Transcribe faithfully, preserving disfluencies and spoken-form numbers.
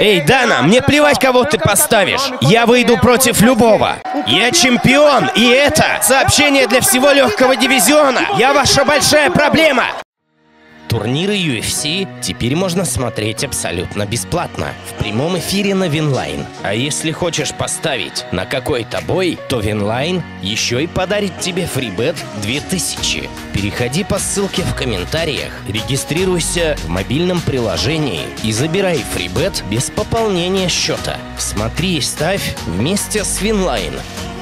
Эй, Дана, мне плевать, кого ты поставишь. Я выйду против любого. Я чемпион, и это сообщение для всего легкого дивизиона. Я ваша большая проблема. Турниры ю эф си теперь можно смотреть абсолютно бесплатно в прямом эфире на Винлайн. А если хочешь поставить на какой-то бой, то Винлайн еще и подарит тебе фрибет две тысячи. Переходи по ссылке в комментариях, регистрируйся в мобильном приложении и забирай фрибет без пополнения счета. Смотри и ставь вместе с Винлайн.